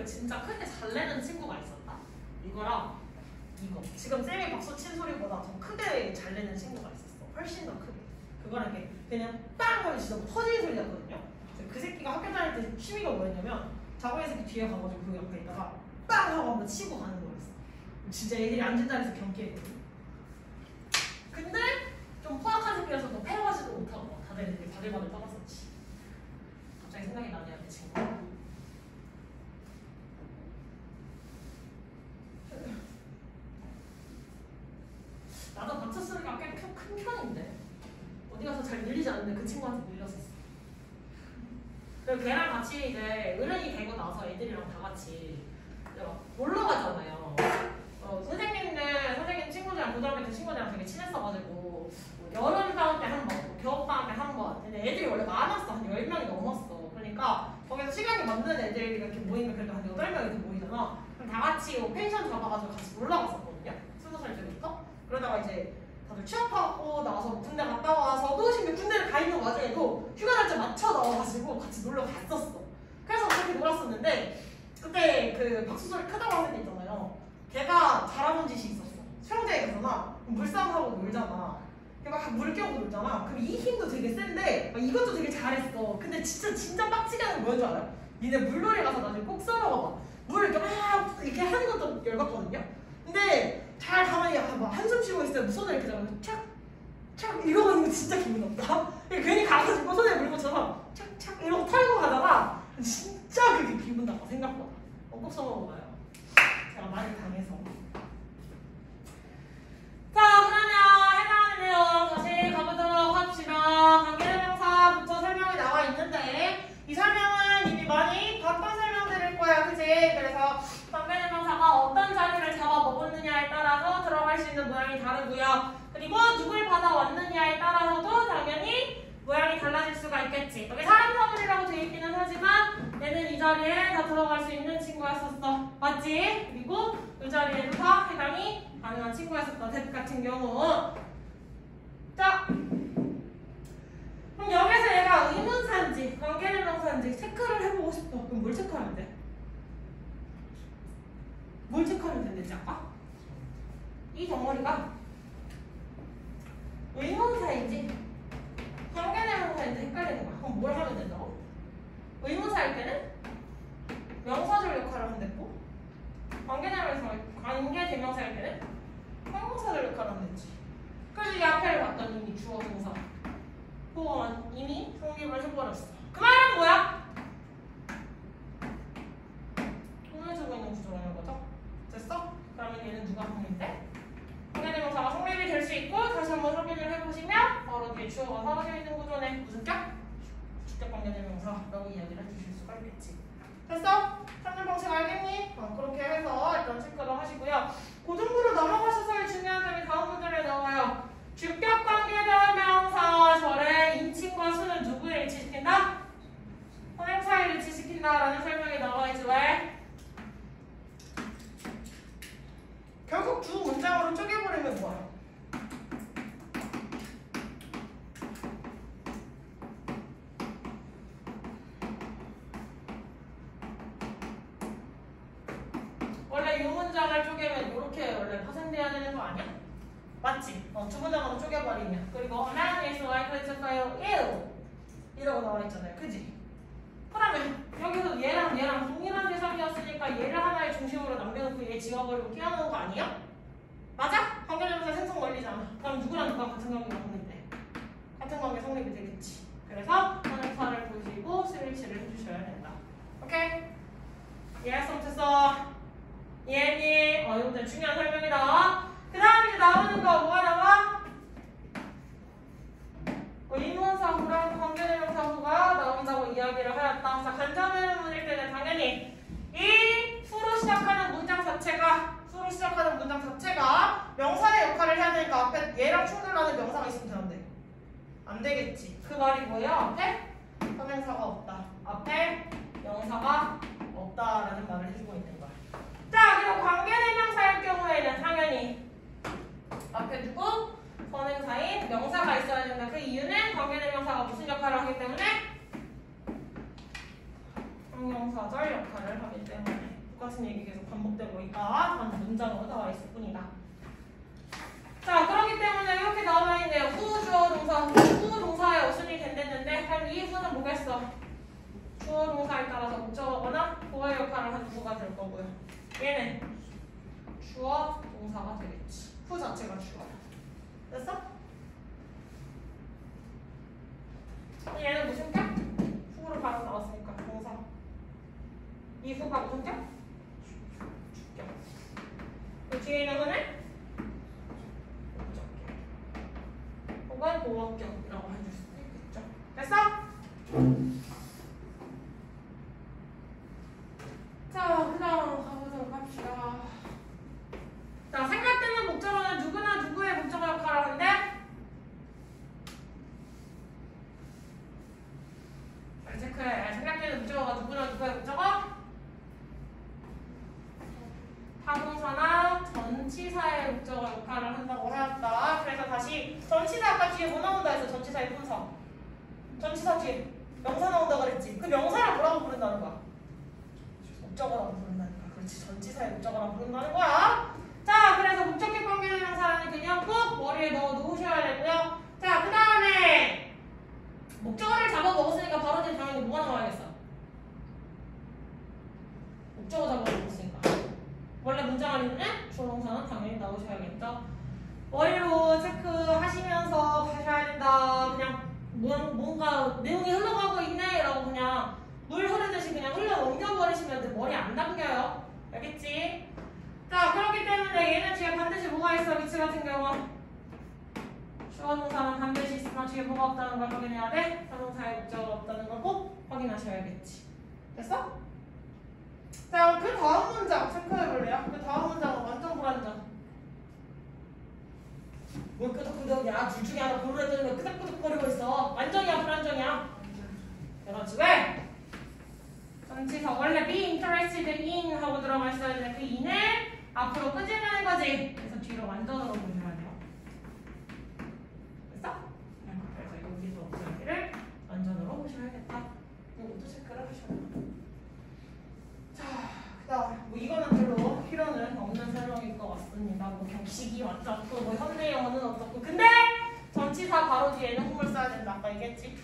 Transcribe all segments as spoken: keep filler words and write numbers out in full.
소리를 진짜 크게 잘 내는 친구가 있었다. 이거랑 이거. 지금 쌤이 박수 친 소리보다 더 크게 잘 내는 친구가 있었어. 훨씬 더 크게. 그거랑 이렇게 그냥 빵 하면 진짜 뭐 터지는 소리 났거든요. 그 새끼가 학교 다닐 때 취미가 뭐였냐면 자고의 새끼 뒤에 가가지고 그 옆에 있다가 빵 하고 한번 치고 가는 거였어. 진짜 애들이 앉은 자리에서 경기했거든. 근데 좀 포악한 새끼라서 너 패러가지도 못하고 다들 이렇게 바들바들 떠났었지. 갑자기 생각이 나네요, 그 친구. 나도 박수 소리가 꽤 큰 편인데 어디 가서 잘 밀리지 않는데 그 친구한테 밀렸었어. 그리고 걔랑 같이 이제 어른이 되고 나서 애들이랑 다 같이 놀러 가잖아요. 어, 선생님들, 선생님 친구들이랑 고등학교 때 친구들이랑 되게 친했어가지고 뭐 여름 방학 때 한 번, 뭐 겨울 방학 때 한 번. 근데 애들이 원래 많았어. 한 열 명이 넘었어. 그러니까 거기서 시간이 맞는 애들이 이렇게 모이면 그래도 한 여덟 명이 이렇게 모이잖아. 그럼 다 같이 뭐 펜션 잡아가지고 같이 놀러 갔었거든요. 스무 살 때부터. 그러다가 이제 다들 취업하고 나와서 군대 갔다 와서도 심지어 군대를 가 있는 와중에도 휴가 날짜 맞춰 나와가지고 같이 놀러 갔었어. 그래서 그렇게 놀았었는데 그때 그 박수 소리 크다고 하는 애 있잖아요. 걔가 잘하는 짓이 있었어. 수영장에 가잖아. 물싸움하고 놀잖아. 막 물 껴고 놀잖아. 그럼 이 힘도 되게 센데 막 이것도 되게 잘했어. 근데 진짜 진짜 빡치게 하는 거 뭐인 줄 알아요? 니네 물놀이 가서 나중에 꼭 써먹어봐. 물을 이렇게 막 이렇게 하는 것도 열받거든요. 근데 잘 가만히 막 한숨 쉬고 있어요. 손을 이렇게 잡아서 착! 착! 이러고 있는 거 진짜 기분 나빠. 괜히 가가지고 손에 물고 쳐서 착! 착! 이러고 털고 가다가 진짜 그게 기분 나빠 생각보다. 어, 꼭 써먹어봐요. 제가 많이 당해서. 자, 그러면 해당하는 내용 다시 가보도록 합시다. 관계대명사부터 설명이 나와 있는데 이 설명은 이미 많이 봤던 설명들일 거야, 그치? 그래서 관계대명사가 어떤 자리를 잡아 먹었느냐에 따라서 들어갈 수 있는 모양이 다르고요. 그리고 누굴 받아왔느냐에 따라서도 당연히 모양이 달라질 수가 있겠지. 여기 사람 사물이라고 되어 있기는 하지만 얘는 이 자리에 다 들어갈 수 있는 친구였었어. 맞지? 그리고 이 자리에도 다 해당이 가능한 친구였었다. 뎃 같은 경우. 자, 그럼 여기서 얘가 의문사인지 관계대명사인지 체크를 해보고 싶어. 그럼 뭘 체크하면 돼? 뭘 체크하면 된댔지 아까? 이 덩어리가 의문사인지 관계대명사인지 헷갈리는 거야. 그럼 뭘 하면 된다고? 의문사일 때는 명사절 역할을 한댔고 관계대명사, 관계대명사일 때는 형용사절 역할을 한댔지. 그래서 이 앞에를 봤더니 이미 주어 동사 보어는 이미 성립을 해버렸어. 그 말은 뭐야? 정해지고 있는 구조라는 거죠. 됐어? 그러면 얘는 누가 성립돼? 관계대명사가 성립이 될 수 있고 다시 한번 확인을 해보시면 바로 뒤에 주어가 사라져 있는 구조네. 무슨 격? 주격 관계대명사라고 이야기를 해주실 수가 있겠지. 됐어? 참여 방식 알겠니? 어, 그렇게 해서 일단 체크를 하시고요. 그 정도로 넘어가셔서 중요한 점이 다음 문제에 나와요. 주격 관계대명사 절의 인칭과 수는 누구에 일치시킨다? 선행사에 일치시킨다라는 설명이 나와있지. 왜? 결국 두 문장으로 쪼개버리면 뭐야? 원래 이 문장을 쪼개면 이렇게 원래 파생돼야 되는 거 아니야? 맞지? 어, 두 문장으로 쪼개버리면. 그리고 a man is likely to fail ill 이러고 나와있잖아요. 그지? 그러면 여기서 얘랑 얘랑 동일한 대상이었으니까 얘를 하나의 중심으로 남겨놓고 얘 지워버리고 끼워놓은 거 아니야? 맞아? 관계대명사 생성 원리잖아. 그럼 누구랑 누가 같은 관계가 성립돼? 같은 관계 성립이 되겠지. 그래서 선행사를 보시고 스위치를 해주셔야 된다. 오케이? 이해했어? 이해했니? 어, 이것도 중요한 설명이다. 그 다음 이제 나오는 거 뭐가 나와? 어, 의문사후랑 관계대명사후가 나온다고 이야기를 하였다. 자, 간접의 문일 때는 당연히 이 수로 시작하는 문장 자체가 수로 시작하는 문장 자체가 명사의 역할을 해야 되니까 앞에 얘랑 충돌하는 명사가 있으면 되는데 안 되겠지. 그 말이 뭐예요? 앞에 선행사가 없다. 앞에 명사가 없다라는 말을 해주고 있는 거야. 자, 그리고 관계대명사일 경우에는 당연히 앞에 두고 선행사인 명사가 있어야 된다. 그 이유는 관계대명사가 무슨 역할을 하기 때문에 형용사절 역할을 하기 때문에. 똑같은 얘기 계속 반복되고 있다. 단 문장으로 나와 있을 뿐이다. 자, 그렇기 때문에 이렇게 나와 있네요. 후 주어 동사, 후 동사에 어순이 된댔는데 그럼 이 후는 뭐겠어? 주어 동사에 따라서 목적어거나 보호 역할을 하는 후가 될 거고요. 얘는 주어 동사가 되겠지. 후 자체가 주어야. 됐어? 얘는 무슨 격? 후로 바로 나왔으니까 동사. 이 후가 무슨 격? 주격. 그 뒤에 있는 거는 목적격. 혹은 보어격이라고 해줄 수도 있겠죠. 됐어? 자, 그 다음 가보도록 합시다. 자, 생각되는 목적어는 누구나 누구의 목적어 역할을 하는데 잘 체크해. 생각되는 목적어가 누구나 누구의 목적어? 타동사나 전치사의 목적어 역할을 한다고 해왔다. 그래서 다시 전치사 아까 뒤에 뭐 나온다 해서 전치사의 분석. 전치사 뒤에 명사 나온다 그랬지. 그 명사를 뭐라고 부른다는 거야? 목적어라고 부른다니까. 그렇지. 전치사의 목적어라고 부른다는 거야. 자, 그래서 목적격 관계대명사라는 그냥 꼭 머리에 넣어 놓으셔야 되고요. 자, 그 다음에 목적어를 잡아먹었으니까 바로 뒤에 당연히 뭐가 나와야겠어? 목적어 잡아먹었으니까 원래 문장 안에는 주어동사는 당연히 나오셔야겠죠. 머리로 체크하시면서 가셔야 된다. 그냥 뭔가 내용이 흘러가고 있네 라고 그냥 물 흐르듯이 그냥 흘러 넘겨버리시면 머리 안 담겨요. 알겠지? 자, 그렇기 때문에 얘는 뒤에 반드시 뭐가 있어? 위치 같은 경우 주어동사는 반드시 있으면 뒤에 뭐가 없다는 걸 확인해야 돼. 타동사의 목적어가 없다는 걸 꼭 확인하셔야겠지. 됐어? 자, 그 다음 문장 체크해볼래요? 그 다음 문장은 완전 불안정. 뭘 끄덕끄덕이야? 둘 중에 하나 고르랬더니 왜 끄덕끄덕거리고 있어? 완전이야 불안정이야? 그렇지. 왜? 전치사 원래 be interested in 하고 들어가 있어야 되는데 그 in을 앞으로 끄집어내는 거지. 그래서 뒤로 완전으로 보셔야 돼요. 됐어? 그래서 여기서 여기를 완전으로 보셔야겠다. 이것도 체크를 하셔야 돼요. 자, 그다음 뭐 이거는 별로 필요는 없는 설명일 것 같습니다. 뭐 격식이 어떻고 뭐 현대 영어는 어떻고 근데 전치사 바로 뒤에는 홈을 써야 된다. 아까 얘기했지.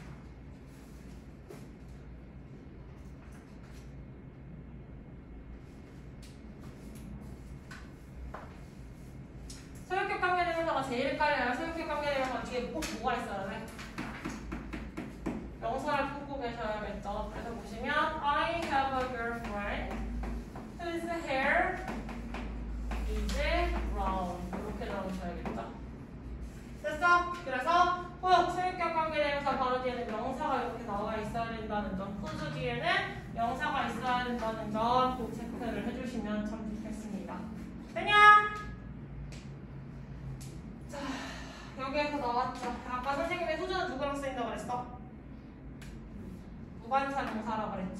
소유격 관계대명사가 제일 헷갈려요. 소유격 관계대명사 뒤에 꼭 뭐가 있어야 돼? 명사를 품고 계셔야겠죠. 그래서 보시면 I have a girlfriend whose hair is brown 이렇게 나오셔야겠죠. 됐어? 그래서 꼭 소유격 관계대명사 바로 뒤에는 명사가 이렇게 나와 있어야 된다는 점, whose 뒤에는 명사가 있어야 된다는 점 꼭 체크를 해주시면 참 좋겠습니다. 됐냐? 자, 여기에서 나왔죠. 아까 선생님이 whose는 누구랑 쓰인다고 그랬어? 무관사 동사라고 그랬지.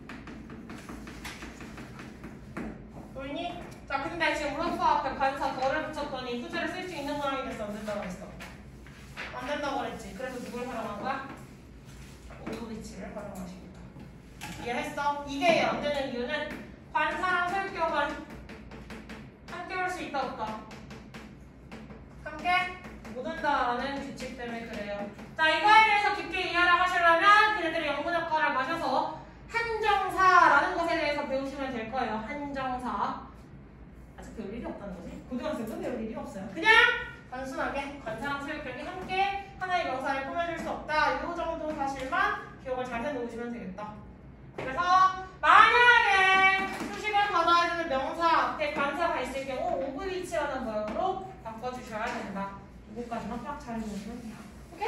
보이니? 자, 근데 지금 whose 앞에 관사 더를 붙였더니 whose를 쓸 수 있는 모양이 됐어? 안 된다고 했어? 안 된다고 그랬지. 그래서 누굴 활용한 거야? 오브리치를 활용하십니다. 이해했어? 이게 안 되는 이유는 관사랑 소유격은 함께 올 수 있다 없다? 함께 못 온다라는 규칙 때문에 그래요. 자, 이거에 대해서 깊게 이해를 하시려면 걔네들이 영문 학과를 마셔서 한정사라는 것에 대해서 배우시면 될 거예요. 한정사. 아직 배울 일이 없다는 거지? 고등학생도 배울 일이 없어요. 그냥 단순하게 관사랑 소유격이 함께 하나의 명사를 꾸며줄 수 없다. 이 정도 사실만 기억을 잘 해놓으시면 되겠다. 그래서 만약에 수식을 받아야 되는 명사 앞에 관사가 있을 경우 오브리치라는 모양으로 바꿔주셔야 된다. 이거까지만 딱 잘 해놓으시면 돼요. 오케이?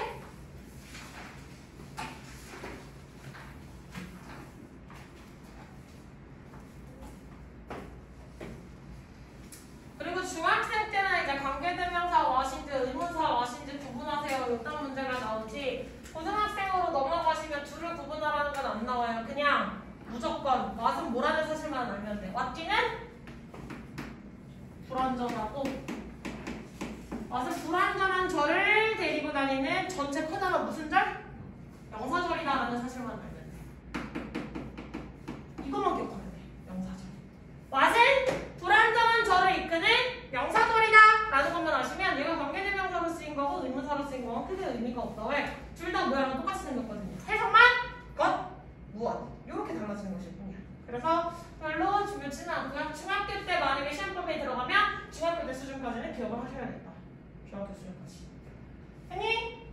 그리고 중학생 때는 이제 관계대명사 와신지 의문사 와신지 구분하세요. 이딴 문제가 나오지. 고등학생으로 넘어가시면 둘을 구분하라는 건 안 나와요. 그냥 무조건 왓은 뭐라는 사실만 알면 돼. 왓 뒤는 불완전하고 왓은 불완전한 절을 데리고 다니는 전체 큰 단어 무슨 절? 명사절이다라는 사실만 알면 돼. 이것만 기억하면 돼. 명사절. 는 기억을 하셔야겠다. 중학교 수준까지. 됐니?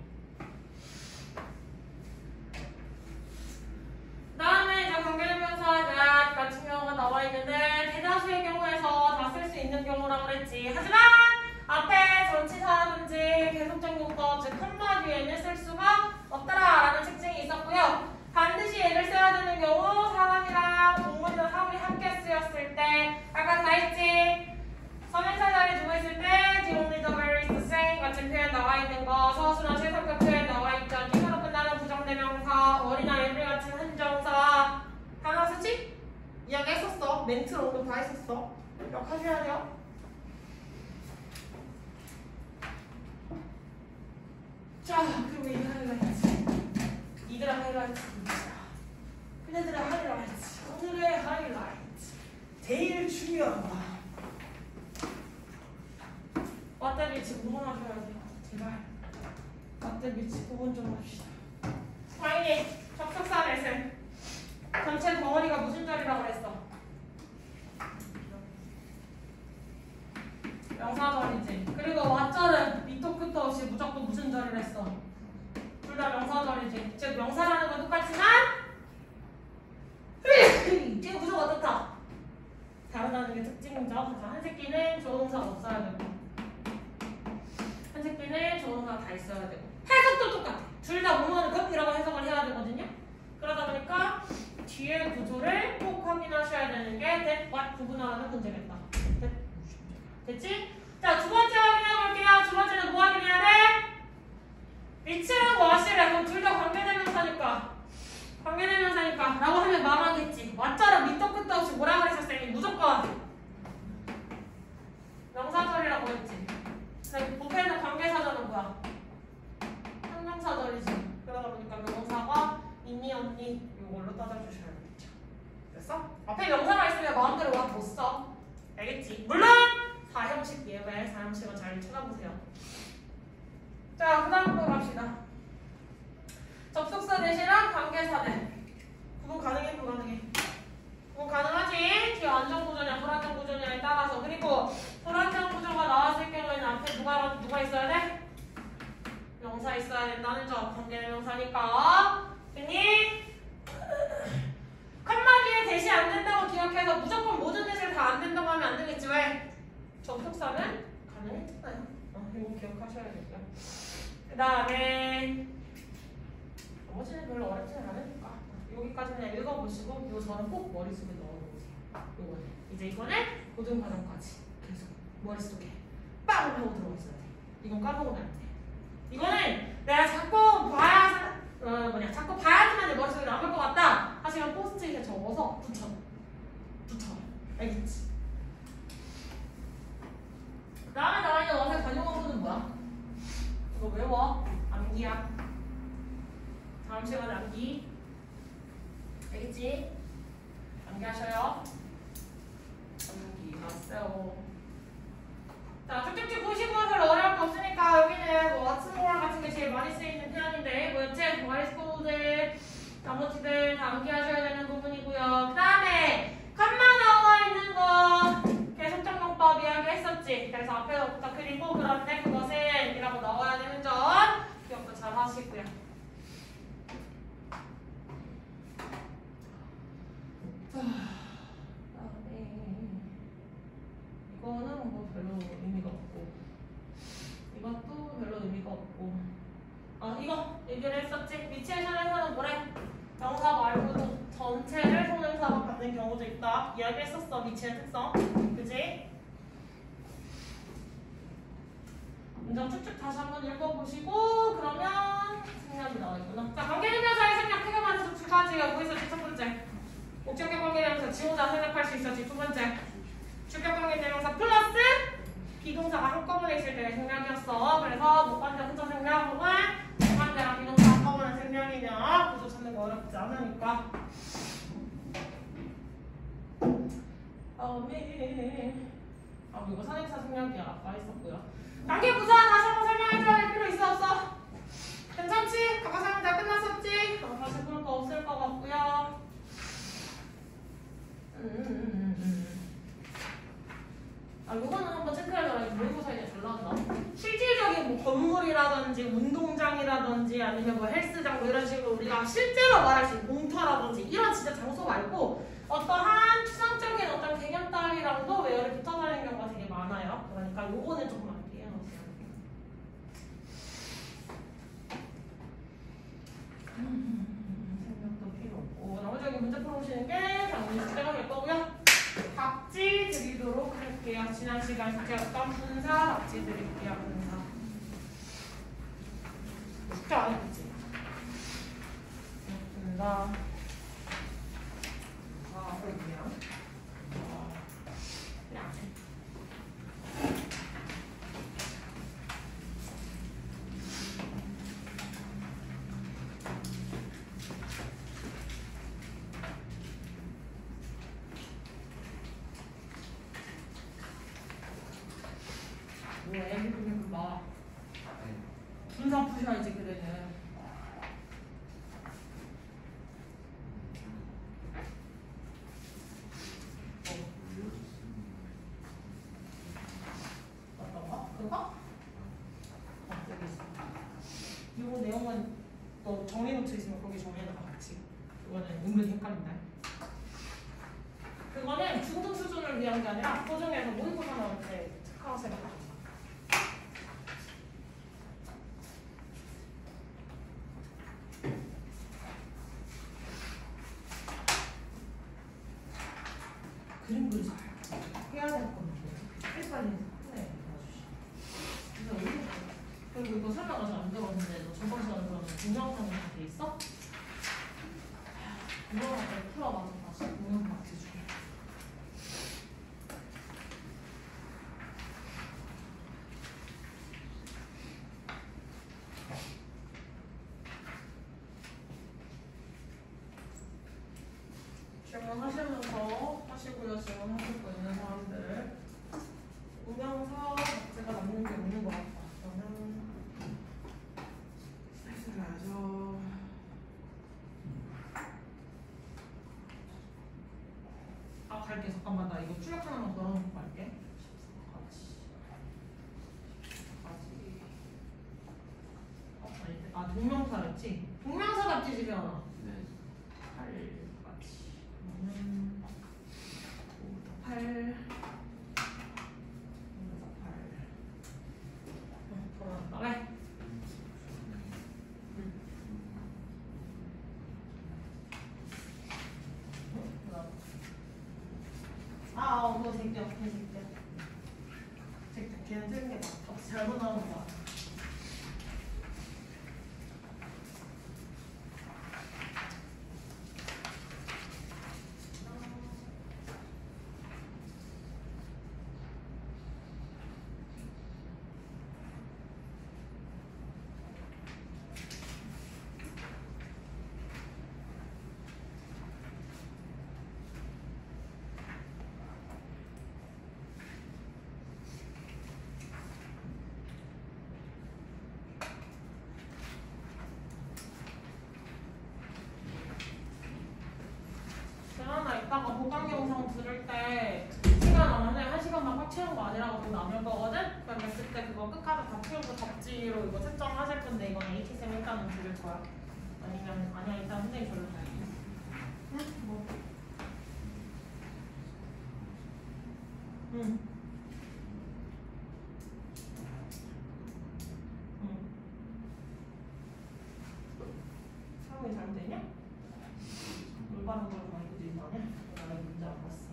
다음에 이제 관계대명사 that 같은 경우가 나와 있는데 대다수의 경우에서 다 쓸 수 있는 경우라고 그랬지. 하지만 앞에 전치사라든지 계속적 용법, 즉 한마디에는 쓸 수가 없다라는 특징이 있었고요. 반드시 얘를 써야 되는 경우 사람이랑 동물이나 사물이 함께 쓰였을 때 아까 다 했지. 선행사 자리에 두고 있을 때 the only the very is the same 같은 표현 나와 있는 거, 서술나 최상급 표현 나와 있죠. 기사로 끝나는 부정대명사, 어린아 every 같은 한정사 하나 쓰지? 이야기 했었어. 멘트로 오늘 다 했었어. 기억하셔야 돼요. 자, 그리고 이 하이라이트. 이들의 하이라이트입니다. 그네들의 하이라이트. 오늘의 하이라이트. 제일 중요한 거. 왔다 비치 구분하셔야 돼요. 제발. 왔다 비치 구분 좀 합시다. 과인이 접속사 넷은 전체 덩어리가 무슨 자리라고 그랬어? 명사절이지. 그리고 왓절은 밑도 끝도 없이 무조건 무슨 절을 했어? 둘 다 명사절이지. 즉 명사라는 건 똑같지만 지금 구조가 어떻다? 다르다는 게 특징이죠. 한 새끼는 조동사가 없어야 되고 한 새끼는 조동사가 다 있어야 되고 해석도 똑같아. 둘 다 뭐뭐는 급이라고 해석을 해야 되거든요. 그러다 보니까 뒤에 구조를 꼭 확인하셔야 되는 게 that, what 구분하라는 문제겠다. 됐, 됐지? 자, 두 번째 확인해 볼게요. 두 번째는 뭐 확인해야 돼? 위치랑 what이래. 그럼 둘 다 관계대명사니까 관계대명사니까 라고 하면 말하겠지. what처럼 밑도 끝도 없이 뭐라 그랬어 쌤이? 무조건 명사절이라고 했지. 근데 보편적 관계사절은 뭐야? 형용사절이지. 그러다 보니까 명사가 있니 없니 이걸로 따져주셔야 되겠죠. 됐어? 앞에 명사가 있으면 마음대로 what 못 써. 알겠지? 물론 사형식 예외, 사형식은 잘 찾아보세요. 자, 그 다음 거 갑시다. 접속사 대신랑 관계사대. 구분 가능해, 불가능해? 구분 가능하지? 뒤에 안정구조냐, 불안정구조냐에 따라서. 그리고 불안정구조가 나왔을 경우에는 앞에 누가, 누가 있어야 돼? 명사 있어야 된다는 점. 관계명사니까. 됐니? 칸마디에 대시 안 된다고 기억해서 무조건 모든 대시를 다 안 된다고 하면 안 되겠지. 왜? 접속사는 가능했잖아요. 어, 이거 기억하셔야겠고요. 그 다음에 나머지는 별로 어렵지는 않으니까 여기까지 그냥 읽어보시고 이 저는 꼭 머릿속에 넣어놓으세요. 요거는 이제 이거는 고등 과정까지 계속 머릿속에 빵 하고 들어가 있어야 돼. 이건 까먹으면 안 돼. 이거는 내가 자꾸 봐야 어 뭐냐 자꾸 봐야지만 내 머릿속에 남을 것 같다 하시면 포스트잇에 적어서 붙여 붙여 알겠지? 그 다음에 나와 있는 어색 관용어구는 뭐야? 이거 외워. 암기야. 다음 시간에 암기. 알겠지? 암기하셔요. 암기 왔어요. 자, 쭉쭉쭉 보시고 별로 어려울 거 없으니까 여기는 뭐 what's more 같은 게 제일 많이 쓰이는 표현인데 뭐였지? what is called 나머지들 다 암기하셔야 되는 부분이고요. 그 다음에 칸마 나와 있는 거 계속적 용법 이야기했었지. 그래서 앞에서부터 그리고 그런데 그것은 이라고 나와야 되는 점 기억도 잘 하시고요. 자, 그다음에 이거는 뭐 별로 의미가 없고 이것도 별로 의미가 없고 아 이거 얘기를 했었지. 위치에서는 뭐래? 명사 말고도 전체를 손행사로 받는 경우도 있다. 이야기했었어. 위치의 특성. 그지? 문장 쭉쭉 다시 한번 읽어보시고 그러면 생략이 나와있구나. 자, 관계대명사의 생략 크게 말해서 두 가지가 뭐 있었지? 첫 번째 목적격 관계대명사 지우자 생략할 수 있었지. 두 번째 주격 관계대명사 플러스 비동사가 한꺼번에 있을 때의 생략이었어. 그래서 목관자 혼자 생략 혹은 목관자랑 비동사 한꺼번에 생략이냐 구조 찾는 거 어렵지 않으니까. 다음에 아 이거 선행사 생략이야. 아까 했었고요. 단계 부사 다시 한번 설명해줘야 할 필요 있어 없어? 괜찮지? 아까 설명 다 끝났었지? 어, 다시 볼 거 없을 것 같고요. 음, 음, 음, 음. 아 요거는 한번 체크해줘라. 모의고사 이제 잘 나온다. 실질적인 뭐 건물이라든지 운동장이라든지 아니면 뭐 헬스장 뭐 이런 식으로 우리가 실제로 말할 수 있는 공터라든지 이런 진짜 장소 말고 어떠한 추상적인 어떤 개념 따위랑도 외열이 붙어 다니는 경우가 되게 많아요. 그러니까 요거는 조금 알게요. 생각도 필요 없고 나머지 여기 문제 풀어보시는 게 당연히 숙제가 될 거고요. 답지 드리도록 할게요. 지난 시간 숙제였던 분사 답지 드릴게요. 분사 숙제 안 했지? 분사 아 그렇구나. 그냥 뭐해? 그냥 막 분사 푸셔야지 그래는. 어떤 거? 그거? 어, 여기 있어. 이거 내용은 너 정리노트 있으면 거기 정리해놔 같이. 이거는 은근히 헷갈린다. 그거는 중등 수준을 위한 게 아니라 고중에서 모의고사 나올 때 특화해서 해봐. 그림 그리자 해야 될 건데 빨리빨리 해 그래서 이거 그리고 이거 설명 아직 안 들었는데 너 저번 시간에 그러면 동영상이 다 돼 있어? 이거 갖다 풀어봐서 다시 동영상 같이 줄게. 질문하시면서 하시고요. 질문하실 거 있는 사람들 동영상 자체가 남는 게 없는 것 같다. 그러면 해줘야죠. 아 갈게. 잠깐만 나 이거 출력 하나만 걸어놓고 갈게. 아 동명사였지? 동명사 답지 집에 하나. 네. 팔 그러면 오부터 팔 오부터 팔 돌아간다. 왜? 응. 아, 어, 그거 제껴. 걔 제껴. 제껴. 걔는 틀린 게 맞다. 잘못 나온 거야. 이따가 보강 영상 들을 때 시간 안에 한 시간만 꽉 채운 거 아니라고 좀 남을 거거든? 그러면 그때 그거 끝까지 다 채우고 답지로 이거 채점하실 건데 이건 에이티쌤 일단은 들을 거야. 아니면 아니야 일단 선생님 저를 봐야 돼. 응? 뭐? 응. 응. 상황이 잘못됐냐? 올바른 걸 가지고 있다냐? 나 문제 안 봤어.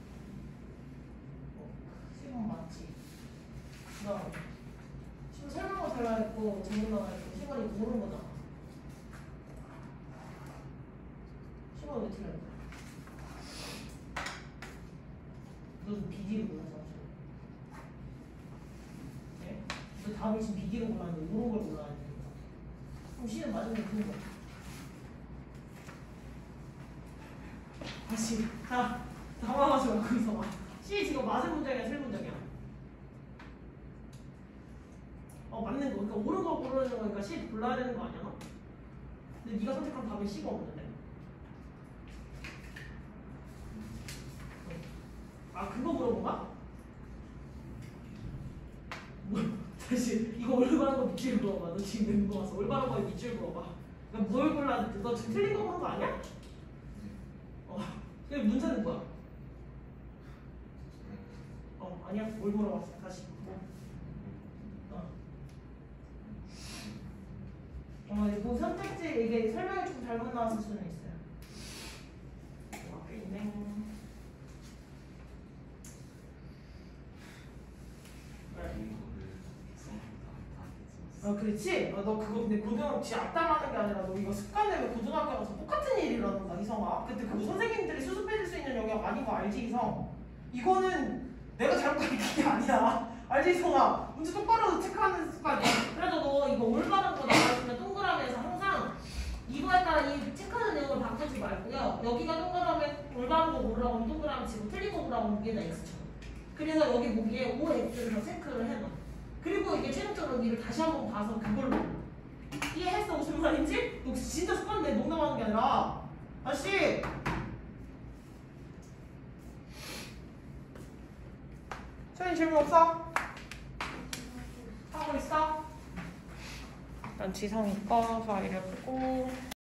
어, 시험 맞지? 나 지금 설명을 달라 했고 정문나가 했고 시간이 모르는 거잖아. 시간 왜 틀렸냐? 너 비디로 골랐어. 네? 너 답을 지금 비디로 골랐는데 모르는 걸 골라야 돼. 그럼 시는 맞으면 되는 거야. 다시 자 당황하지 말고 있어봐. C 지금 맞은 문제냐 틀린 문제냐? 어 맞는 거. 그러니까 옳은 거 고르는 거니까 C 골라야 되는 거 아니야? 근데 네가 선택한 답에 C가 없는데. 아 그거 물어본 거야? 다시 이거 올바른 거 밑줄 그어봐. 너 지금 낸 거 봐서 올바른 거에 밑줄 그어봐. 그러니까 뭘 골라야 돼? 너 지금 틀린 거 한 거 아니야? 어. 그럼 문제는 뭐야? 어 아니야. 뭘 물어봤어? 다시. 뭐? 어. 어, 뭐 선택지 이게 설명이 좀 잘못 나왔을 수는 있어요. 어, 앞에 있네. 아 그렇지? 아, 너 그거 근데 고등학교 지 악담하는 게 아니라 너 이거 습관 내면 고등학교 가서 똑같은 일이 일어난다 이성아. 근데 그거 선생님들이 수습해줄 수 있는 영역 아닌 거 알지 이성? 이거는 내가 잘못 가르친 게 아니야. 알지 이성아? 문제 똑바로 체크하는 습관이야. 그래서 너 이거 올바른 거 나와있으면 동그라미에서 항상 이거에 따라 이 체크하는 내용을 바꾸지 말고요. 여기가 동그라미에 올바른 거 고르라고 하면 동그라미 치고 틀린 거 고르라고 하면 위에다 X쳐. 그래서 여기 보기에 오 엑스를 더 체크를 해놔. 그리고 이게 최종적으로 니를 다시 한번 봐서 그걸로 이해했어 무슨 말인지? 너 진짜 습관인데 농담하는 게 아니라 다시 소연이 질문 없어? 하고 있어? 난 지성이 거 파일을 끄고